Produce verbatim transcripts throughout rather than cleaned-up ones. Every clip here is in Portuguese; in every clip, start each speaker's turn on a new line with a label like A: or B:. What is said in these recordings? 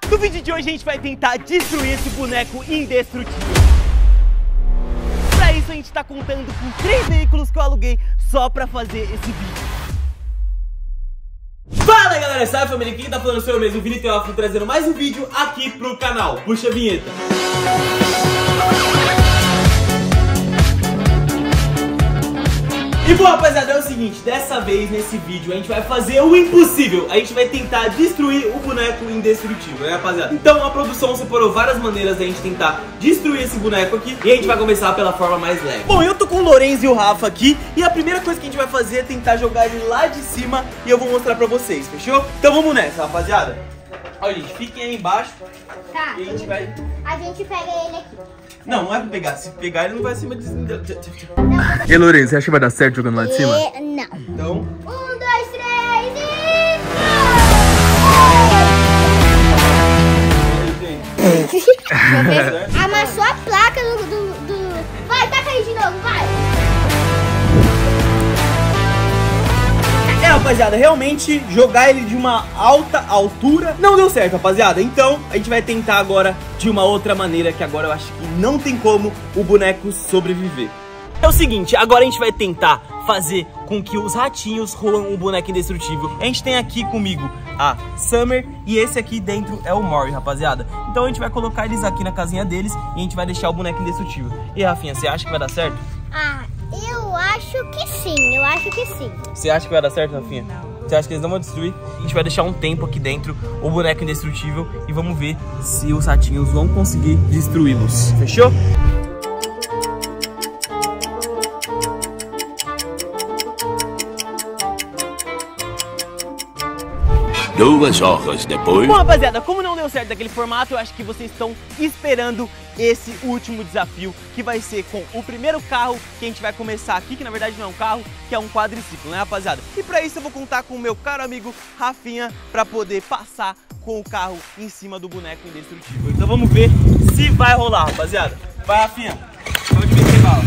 A: No vídeo de hoje a gente vai tentar destruir esse boneco indestrutível. Pra isso a gente tá contando com três veículos que eu aluguei só pra fazer esse vídeo. Fala galera, salve família, quem tá falando sou eu mesmo, o Vini Teófilo, trazendo mais um vídeo aqui pro canal. Puxa a vinheta. E bom rapaziada, é o seguinte, dessa vez nesse vídeo a gente vai fazer o impossível. A gente vai tentar destruir o boneco indestrutível, né rapaziada? Então a produção separou várias maneiras da gente tentar destruir esse boneco aqui. E a gente vai começar pela forma mais leve. Bom, eu tô com o Lorenzo e o Rafa aqui. E a primeira coisa que a gente vai fazer é tentar jogar ele lá de cima. E eu vou mostrar pra vocês, fechou? Então vamos nessa, rapaziada. Olha gente, fiquem aí embaixo.
B: Tá.
A: E a gente vai...
B: A gente pega ele aqui.
A: Não, não é pra pegar. Se pegar ele não vai acima de...
C: E aí, Lourenço, você acha que vai dar certo jogando lá de cima?
B: E... Não.
A: Então...
B: Um, dois, três e... Amassou a placa do, do, do... Vai, taca aí de novo, vai.
A: É, rapaziada, realmente jogar ele de uma alta altura não deu certo, rapaziada. Então, a gente vai tentar agora de uma outra maneira, que agora eu acho que não tem como o boneco sobreviver. É o seguinte, agora a gente vai tentar fazer com que os ratinhos roam um boneco indestrutível. A gente tem aqui comigo a Summer e esse aqui dentro é o Mori, rapaziada. Então a gente vai colocar eles aqui na casinha deles e a gente vai deixar o boneco indestrutível. E Rafinha, você acha que vai dar certo?
B: Ah, eu acho que sim, eu acho que sim.
A: Você acha que vai dar certo, Rafinha? Não. Você acha que eles não vão destruir? A gente vai deixar um tempo aqui dentro o boneco indestrutível e vamos ver se os ratinhos vão conseguir destruí-los. Fechou?
D: Duas horas depois.
A: Bom, rapaziada, como não deu certo daquele formato, eu acho que vocês estão esperando esse último desafio, que vai ser com o primeiro carro que a gente vai começar aqui, que na verdade não é um carro, que é um quadriciclo, né, rapaziada? E pra isso eu vou contar com o meu caro amigo Rafinha pra poder passar com o carro em cima do boneco indestrutível. Então vamos ver se vai rolar, rapaziada. Vai, Rafinha. Pode meter bala.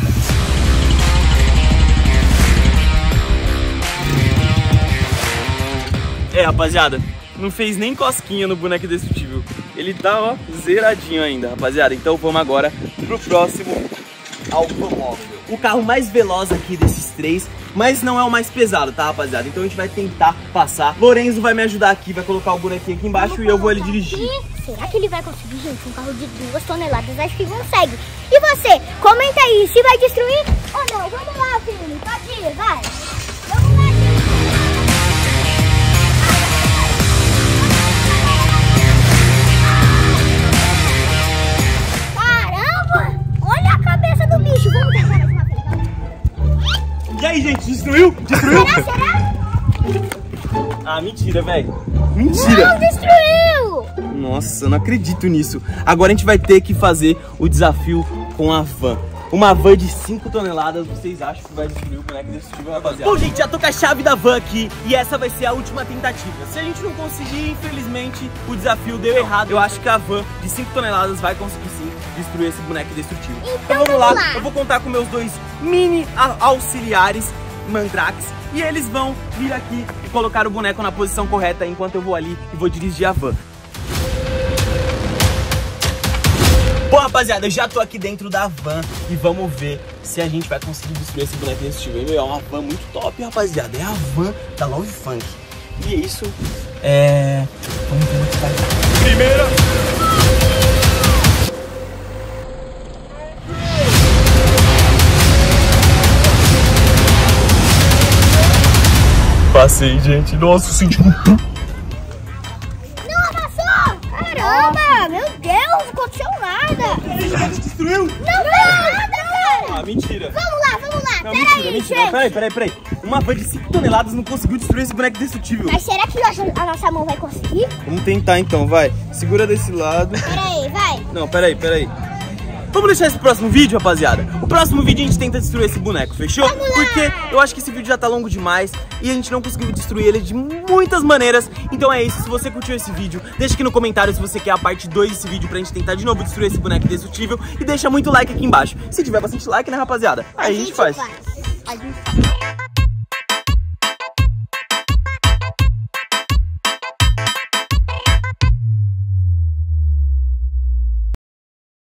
A: É, rapaziada, não fez nem cosquinha no boneco indestrutível. Ele tá, ó, zeradinho ainda, rapaziada. Então vamos agora pro próximo automóvel. O carro mais veloz aqui desses três, mas não é o mais pesado, tá, rapaziada? Então a gente vai tentar passar. Lorenzo vai me ajudar aqui, vai colocar o bonequinho aqui embaixo Vamos e eu vou ele dirigir. Aqui.
B: Será que ele vai conseguir, gente? Um carro de duas toneladas, acho que consegue. E você, comenta aí, se vai destruir ou não. Vamos lá, filho, pode ir, vai. Vamos lá, filho.
A: E aí, gente, destruiu? Destruiu?
B: Será, será?
A: Ah, mentira, velho. Mentira.
B: Não, destruiu.
A: Nossa, eu não acredito nisso. Agora a gente vai ter que fazer o desafio com a van. Uma van de cinco toneladas, vocês acham que vai destruir o boneco indestrutível, rapaziada? Bom, gente, já tô com a chave da van aqui e essa vai ser a última tentativa. Se a gente não conseguir, infelizmente, o desafio deu errado. Eu acho que a van de cinco toneladas vai conseguir sim destruir esse boneco indestrutível.
B: Então,
A: então vamos,
B: vamos
A: lá.
B: lá,
A: eu vou contar com meus dois mini auxiliares Mandrakes e eles vão vir aqui e colocar o boneco na posição correta enquanto eu vou ali e vou dirigir a van. Bom, rapaziada, eu já tô aqui dentro da van e vamos ver se a gente vai conseguir destruir esse boneco indestrutível. É uma van muito top, rapaziada. É a van da Love Funk. E é isso. É... Vamos ver o que vai dar. Primeira... Passei, gente. Nossa, senti um...
B: Não amassou! Caramba! Meu Deus, não aconteceu nada!
A: Já destruiu?
B: Não deu nada, cara!
A: Ah, mentira.
B: Vamos lá, vamos lá!
A: Não,
B: Peraí,
A: mentira, mentira.
B: gente!
A: Peraí, peraí, peraí. Uma van de cinco toneladas não conseguiu destruir esse boneco indestrutível.
B: Mas será que nossa, a nossa mão vai conseguir?
A: Vamos tentar então, vai. Segura desse lado.
B: Peraí, vai!
A: Não, peraí, peraí. Vamos deixar esse pro próximo vídeo, rapaziada? O próximo vídeo a gente tenta destruir esse boneco, fechou?
B: Vamos lá!
A: Porque eu acho que esse vídeo já tá longo demais e a gente não conseguiu destruir ele de muitas maneiras. Então é isso, se você curtiu esse vídeo, deixa aqui no comentário se você quer a parte dois desse vídeo pra gente tentar de novo destruir esse boneco indestrutível. E deixa muito like aqui embaixo. Se tiver bastante like, né, rapaziada? Aí a gente, a gente faz.
B: faz. A gente faz.